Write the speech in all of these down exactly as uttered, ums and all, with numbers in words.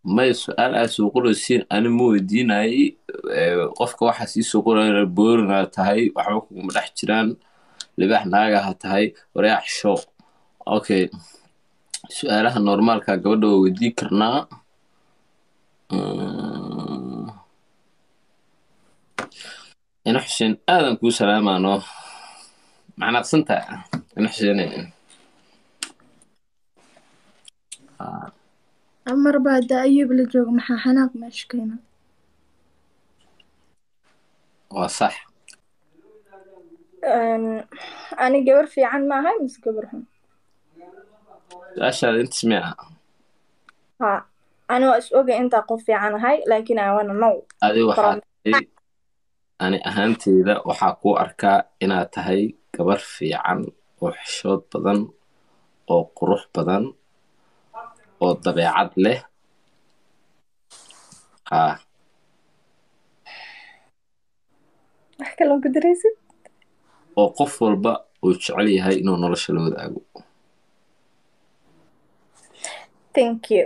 ما السؤال أسوق السين أنا مو ديناي قفك واحد يسوق البورنا تهاي وحبكم مدح جيران لباح ناقة هتهاي ورياح شو أوكي سؤالها نورمال كا قبل ودي كرنا أمم، إن حسين آدم كو سلام أنا معنا قسنتا إن حسين آه عمر بعد أيوب اللي جوج محا حناق مشكلة. وصح أم، أنا جبر في عن ما هاي مس جبرهم. أشهد أنت سمعها ها أنا أسوق أنت قف في عن هاي لكن أنا نو هذه from. واحد ani ahaanteyda waxaa kuu arkaa inaad tahay gabar fiican oo xishood badan oo qurux badan oo dabeecad leh haa أحكي لهم كدريسي. oo qof walba uu jecel yahay inuu nolosha la wadaago thank you.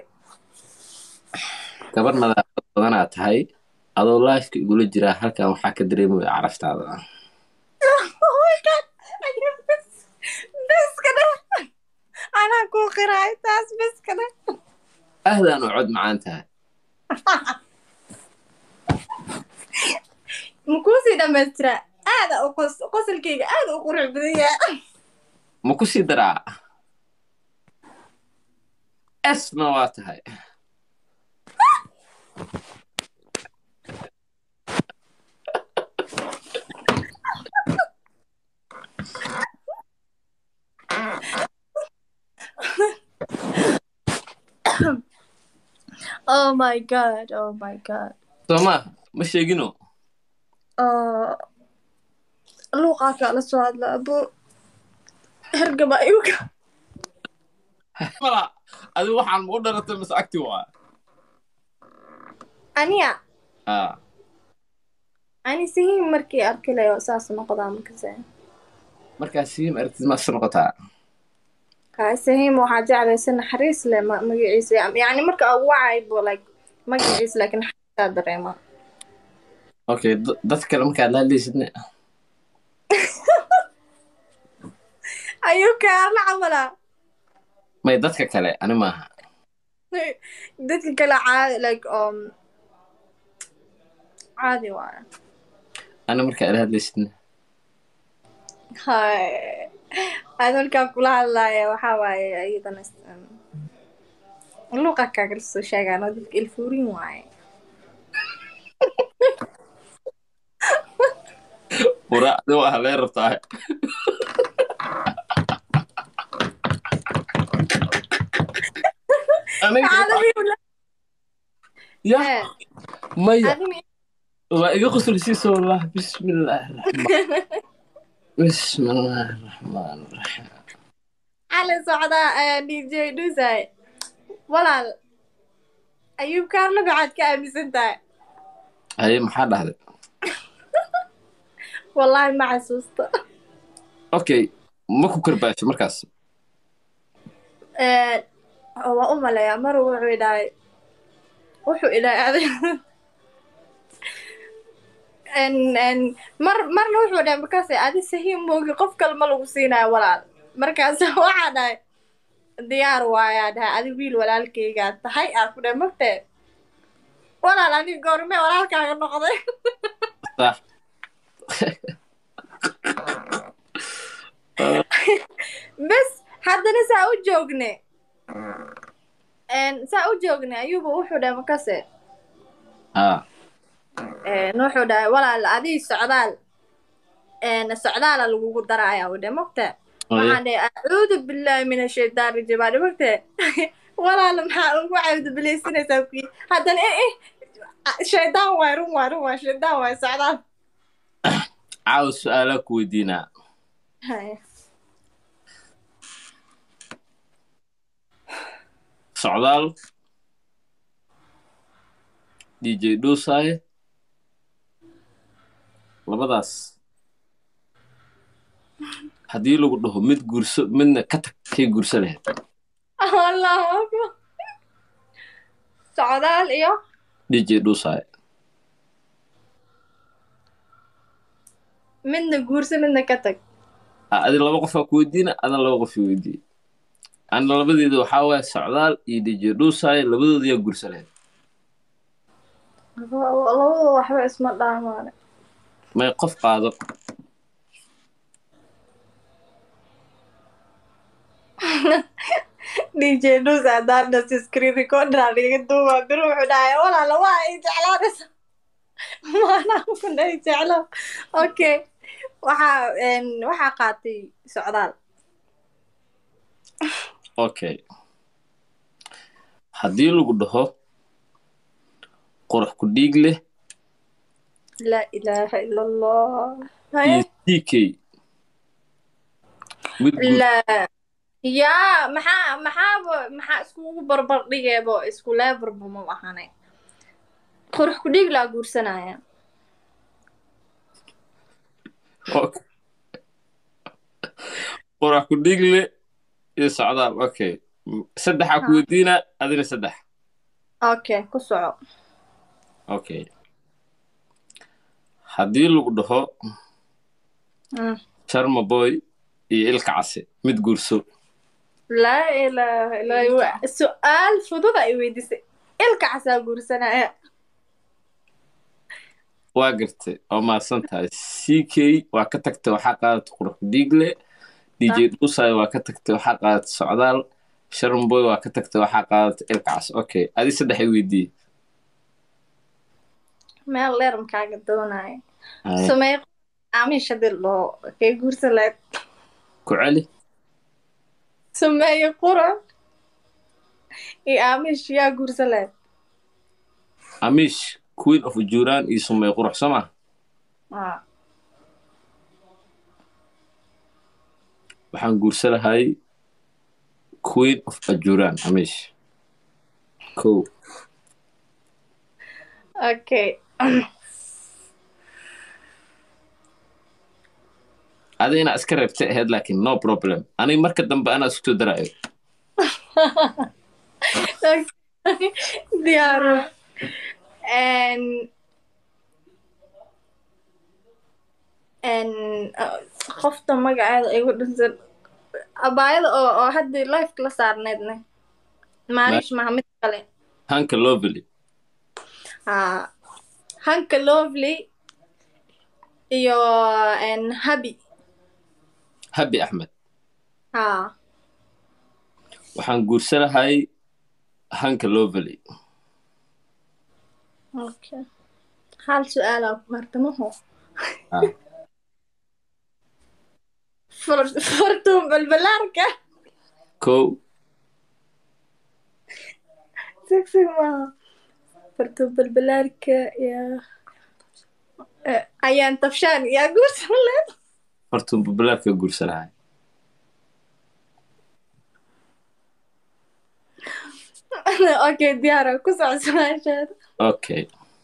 gabar nadaafad badanaa tahay adoo lifeka igula jiraa halkan waxaa ka dareemaya caraftaada oh my god أيوب بس بس كده أنا أكون قراءة تاس بس كده. ahdaan u cod macaan tahay مكوسي دمسترا هذا أقص قص الكيك هذا أقرع بديا. ma ku sii daraa esna waa tahay oh my god oh my god. soo maaha ma sheegino آه لوقاك على السؤال أبو هرقب أيوك. mala adigu waxaan mau dharatay mas agti waa أنيا haa أني سهي مركي أركلي أساس مقدام كذا. markaa siim aragtid ma isu noqotaa هاي سهي مو حاجة على سنة حريص لي ما ما يعيس يعني مركي أوعي بلاك ما يعيس لكن حتى دريما. okay dadka kale markaad la hadlaysidna أيوك أنا عملا may dadka kale ani maaha دتك كلا عادي like um عادي وانا. ana markaa ila hadlaysidna هاي هذول كان كلها الله وحواي أيضا اللغة كاكرسو شاقا نودك الفورين واي. waraacdi waa halee rabtaa aniga عالمي ولا ya إيه maya عالمي. waa iga qosolsiisa wallah bismillaahi raxmaan bismillaahi raxmaan raxiim على صعداء دي جي دوساي ولا أيوب كان له قاعد كأمس أنت haye maxaa dhahday والله ما عسوست. okay ma ku karbaasho markaas هو أم لا يا مر وحو إلهي وحو إلهي ان ان مر مرna wuxuu dhahay markaas adi sahiim moogi qof kale ma lagu siinayo walaal markaas waxaa dhahay diyaar waayaa dhahay adi wiil walaalkaygaa tahay aa ku dhahay magtee walaal ani goorme walaalkaaga noqday. sax bes haddana saa u joogne saa u joogne ayuuba wuxuu dhahay markaase haa wuxuu dhahay walaal adii socdaal socdaala lagugu daraya u dhahay magtee waxaan dhahay acuudu billaahi min ashaytaan rajiim baa dhahay magtee walaal maxaa ugu cawdu bilaysanaysaa kuyi haddana eh eh shaydaan waay run waay run waay shaydaan waay socdaal caawa su-aalaa ku weydiinaa socdaal d j dhuusaaye labadaas haddii lagu dhaho mid guurso midna ka tag kay guurso lahayd allahu akbar socdaal iyo dj dhuusaay midna guurso midna ka tag adi laba qof aa ku weydiina adan laba qof i weydiiye ana labadeeda waxaa waaye socdaal iyo dj dhuusaay labadooda yaa guursa lahayd labada waxba isma dhaamaane may qof qaado dj dhus haddaan dhas screen recorder aan iga duubaa bir wuxuu dhahay walaala waa ay jeclaanaysa maanaa kuna ay jeclaan okay waxaa waxaa qaatay socdaal okay haddii lagu dhaho qurux ku dhiig leh laa ilaaha ila allah iyo c k mid guud laa yaa maxaa maxaaba maxaa iskugu barbar dhigeebo isku leebarba ma ahane qurux ku dhiig laa guursanaya okay qurux ku dhiig leh iyo socdaal okay saddexaa ku weydiina adina saddex okay ku soco okay haddii lagu dhaho sharma boy iyo ilka case mid guurso laa ilaaha ilaa su-aal fudud ay weydiisay ilka casaa guursanaya waa gartay oo mahadsan tahay c k waa ka tagtay waxaa qaadatay qurux ku dhiig leh dj dhuusaay waa ka tagtay waxaa qaadatay socdaal sharma boy waa ka tagtay waxaa qaadatay ilka case okay adi saddex ay weydiiye meel dheer makaaga doonaya samey amiisha dil dhoo kay guursan lahayd ku celi sameeye qurux iyo amiish yaa guursan lahayd amiish queen of juraan iyo sumey qurux soo maa waxaan guursan lahay queen of ajuraan amiish ko okay adi inaa iska reebtay ahayd laakiin no problem aniga marka dambe anaa isku soo daraayo diyaaro qofta magaceeda igu dhinsan abaayada oo oo haddii lifeka la saarneydne maalish maha mid kale hanka lovely ha hanka lovely iyo habi habi axmed ha waxaan guursanahay hanka lovely okay hal su-aalaa ku hartamaho fartuun balbalaarka ko sexig maaha fartuun balbalaarka yaa ayaan tabshaan yaa guursan leed fartuun balbalaarka guursanahay okay diyaara ku socosmaashaada okay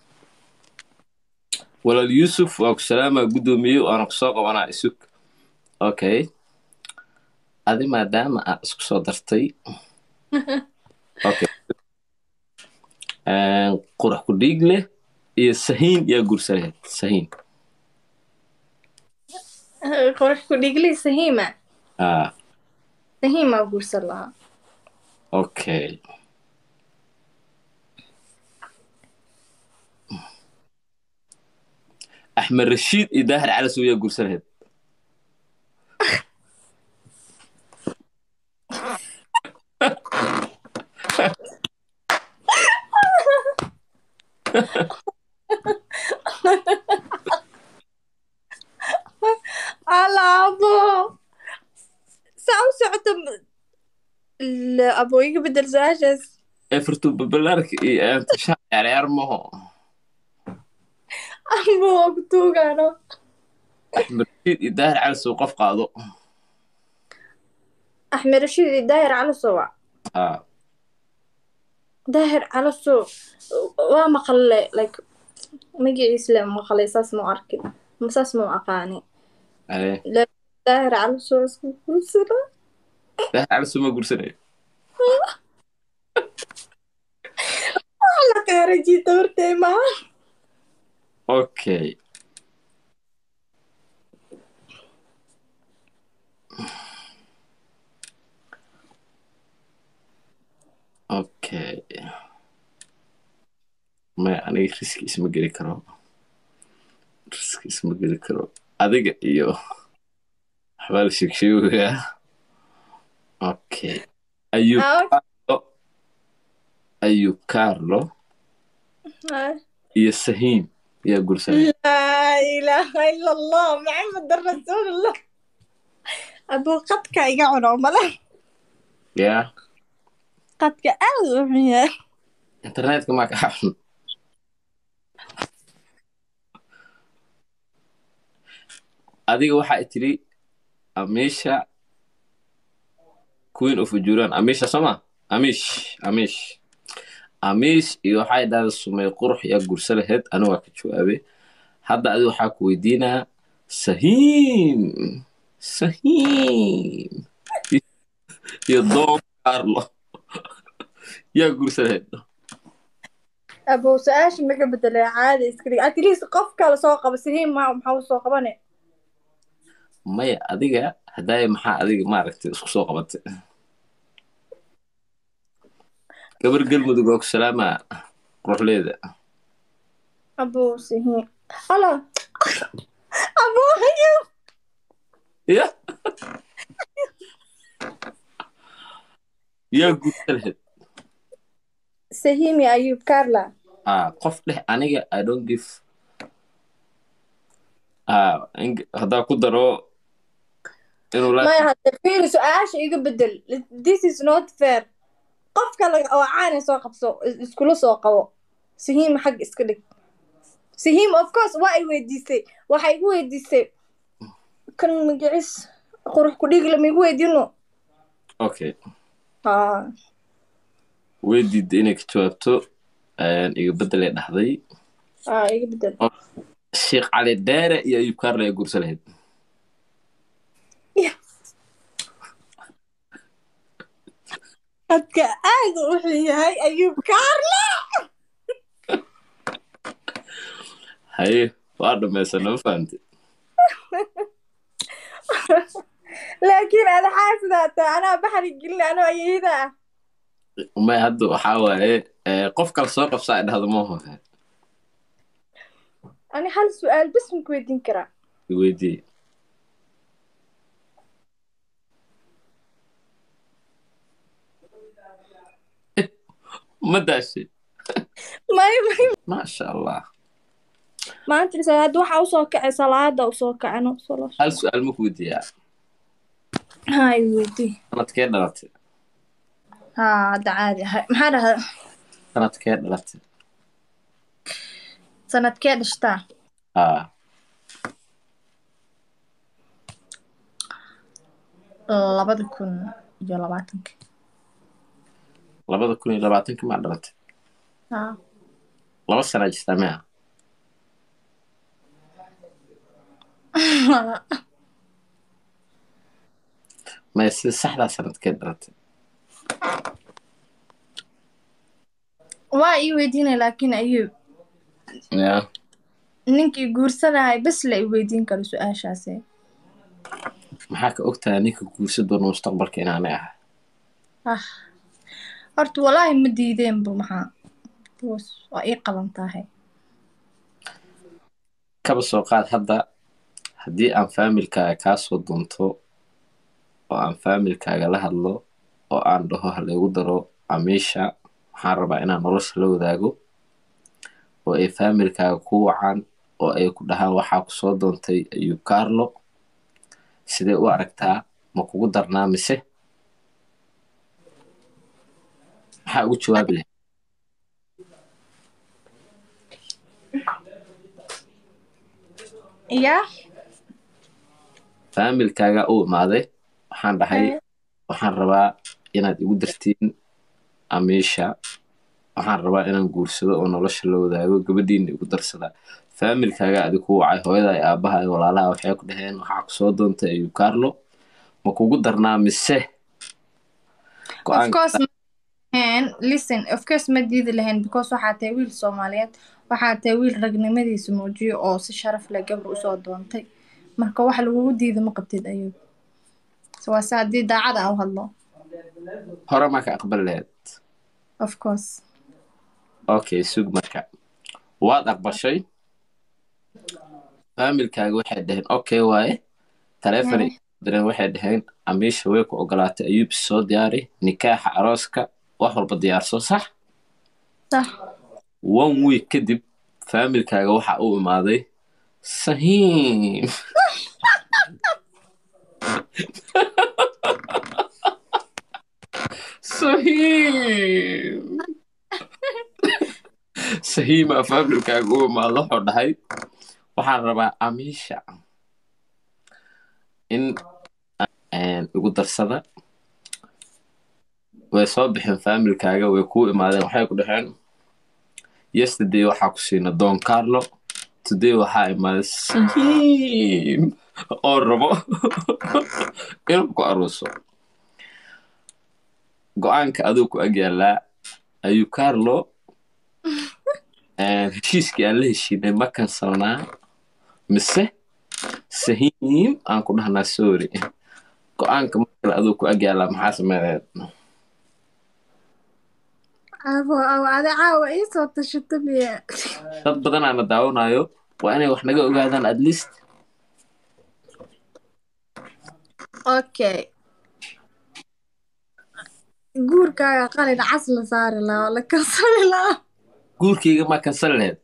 walaal yuusuf waa ku salaamaa guddoomiye waana ku soo qabanaa isug okay adi maadaama aad isku soo dartay okay qurux ku dhiig leh iyo sahiin yaa guursanayd sahiin qurux ku dhiigley sahiima ah sahiimaa guursan lahaa okay axmed rashiid iyo daahir calasow yaa guursanayd alaabo saa u socoto abo iga bedel su-aashaas ee fartuun balbalaarka iyo aantashaa ciyaaryaar maho abo waa ku tuugaano axmed rashiid iyo daahir calasow qof qaado axmed rashiid iyo daahir calasow ah daahir calasow waa maqle like magaciis le maqlay saas mau arkin saas mau aqaani daahir calasow isku guursana daahir calasow ma guursanayo xaaji tabartay maaha. Okay. Okay. ما aniga riski isma geli karo. Riski isma geli karo. Adiga iyo xabaal sheegsheegaya. Okay. Ayub Ah, Carlo. Ayub Carlo ah. iyo Sahiim yaa guursanay. laa ilaaha ila allah maxamed rasuulullah. abuu qadka iga cuno male. Yeah. qadka aad u xun yahay. Internetka ma ka xun. Adiga waxa tiri Amisha Queen of Ujuran. Amisha sama? Amish, Amish. Amish iyo waxay dhahday sumay qurux yaa guursan lahayd aniga waa ka jawaabay. Hadda adiga waxaa ku weydiinaa Sahiim. Sahiim. iyo Don Carlo yaa guursan lahayd. abuu su-aasha maga bedelay caadi iska dhig at least qof kale soo qaba Sahiim ma maxaa u soo qabane. Maya adiga hadday maxaa adiga maaragtay isku soo qabatay. gabar galmudug oo ku salaama ruuxleeda. abuu Sahiim ala abuu Ayub ya yaa guursan lahayd. Sahiim iyo Ayub Carla. ah qof dheh aniga I don't give ah haddaa ku daro inuu la maya hadda fiiri su-aasha iga bedel. This is not fair. qof kale oo caana soo qabso iskula soo qabo. Sahiim xag iska dhig. Sahiim of course waa ay weydiisay waxay igu weydiisay kan magacis qurux ku dhig lama igu weydiino. okay ah way diiday inay ka jawaabto iga bedelay dhahday. ah iga bedel. Sheekh Cali Dheere iyo Ayub Carlo yaa guursan lahayd. qadka aad u xun yahay Ayub Carlo. haye waa dhamaysanay ma fahantay. laakiin ada xaasidaata anaa baxri gelin anoo ayayda ah. may hadda waxaa waaye qof kale soo qabsa ay dhahdo ma hohe. ani hal su-aal bas ma ku weydiin karaa. weydii ma daashay. may may maasha allah. maanta salaad waxaa usoo kacay salaada usoo kacano hal su-aal ma ku weydiiyaa. hay weydii. sanadkee dhalatay. haa hadda caadi ahay maxaa dhahda. sanadkee dhalatay. sanadkee dhashtaa. haa labada kun iyo labaatanka. labada kun iyo labaatanka maa dhalatay. haa laba sana jirtaa miya. maya sida saxdaa sanadkee dhalatay. waa ii weydiinay laakiin Ayub ya ninkii guursanahay bas la ii weydiin karo su-aashaasi. maxaa ka ogtahay ninka guursan doona mustaqbalka inaanay ahay. ah horta walaahi ma diideenba maxaa waa ii qaban tahay. kaba soo qaad hadda haddii aan faamilkaaga kaa soo doonto oo aan faamilkaaga la hadlo oo aan dhaho halaygu daro Amisha waxaan rabaa inaan nolosha la wadaago oo ay faamilkaaga ku wacaan oo ay ku dhahaan waxaa ku soo doontay Ayub Carlo sidee u aragtaa ma kugu darnaa mise maxaa ugu jawaabi lahayd. ya faamilkaaga u imaaday waxaan dhahay waxaan rabaa inaad igu dartiin Amisha waxaan rabaa inaan guursado oo nolosha la wadaago gabadhiina igu darsadaa. faamilkaaga adi ku wacay hooyada iyo aabaha iyo walaalaha waxay ku dhaheen waxaa ku soo doontay Ayub Carlo ma kugu darnaa mise of course And listen, of course ma diidi lahayn because waxaa tahay wiil Soomaaliyeed, waxaa tahay wiil ragnimadiisa muujiyo oo si sharaf leh gabar usoo doontay, marka wax lagugu diido ma qabtid ayuu. So waa saa haddii daacad aan u hadlo. hore ma ka aqbal lahayd? Of course. Okay, sug marka waad aqbashay, familkaaga waxay dhaheen okay waaye, taleefon Yeah. direen waxay dhaheen amiisha way ku ogolaatay ayuub soo diyaari nikaaxa arooska wax walba diyaarso sax. Sax. one week kadib familkaaga waxa uu imaaday sahiim. sahiim sahiima familkaaga uu imaado wuxuu dhahay waxaan rabaa amiisha in igu darsada. way soo bixeen familkaaga way kuu imaadeen waxay ku dhaheen yesterday waxaa ku siina Don Carlo, today waxaa imaaday sahiim oo rabo inuu ku arooso. go-aanka aduu ku agyaalaa ayuu Carlo heshiiskii aan la heshiinay ma kansalnaa mise sahiim aan ku dhahnaa sorry. go-aanka markale aduu ku agyaalaa maxaa sameeyaad? Abo abo ada caawa ii soo tashato miya. dad badan aana daawanayo waa inay wax naga ogaadaan at least. Okay. guurkaaga qalin cas la saari lahaa la kansali lahaa. guurkayga ma kansal lahayd?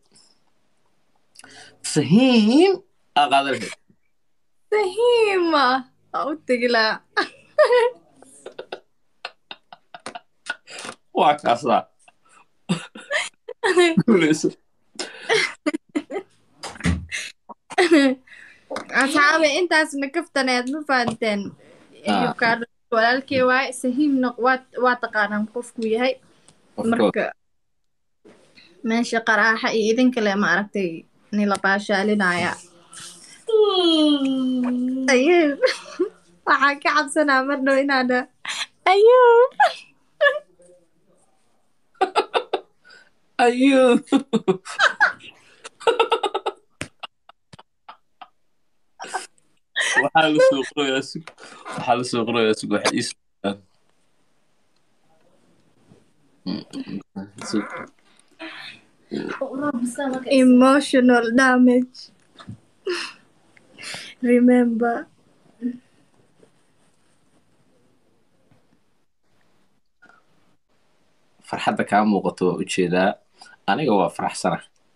sahiim aa qaadan lahayd? Sahiima aa u tegi lahaa. waa kaasaa guuleyso. asxaabe intaasna kaftaneed ma fahanteen. ayuubkaa walaalkii waaye sahiimna waa waa taqaanaan qofku yahay. marka meesha qaraaxa iyo idinka le ma aragtay nila baashaalinaya. ayuub waxaan ka cabsanaa mar dhow inaana ayuub ayuub waxaa la soo qorayaa sug waxaa la soo qorayaa sug waxa ii sug emotional damage. remember. farxadda kaa muuqato waa ujeedaa aniga waa faraxsana.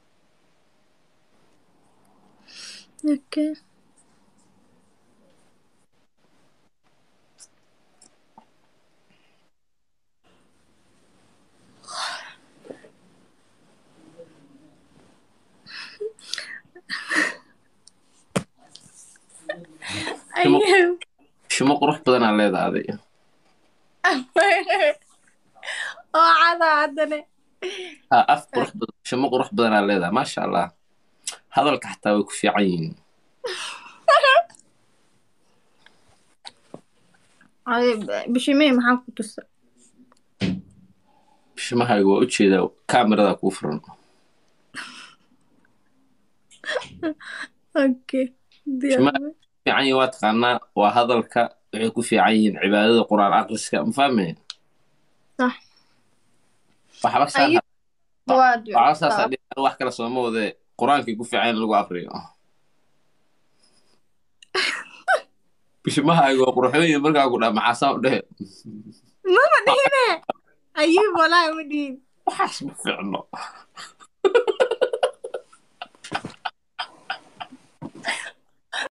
okay. ayuub shimo qurux badanaa leedahay oo cada haddane. ha af qurux badan shimo qurux badanaa leedahay maasha allah. hadalka xataa way ku fiican yihiin. bishimey maxaa ku tusa? bishimahayga waa ujeedaa kaamirada kuu furan. okay. shimaha fiican yihiin waa taqaanaa waa hadalka waxay ku fiican yihiin cibaadada quraan akhriska ma fahmeen? sax. waxba saa ayuub waa waxba saas adhiga wax kala sooma wade quraankay ku fiican in lagu aqriyo. bishimahayga waa qurxooyin markaa ku dhaa maxaasaa u dhehe mama dhihine ayuub walaahi ma dhihin. waxaas ma fiicno.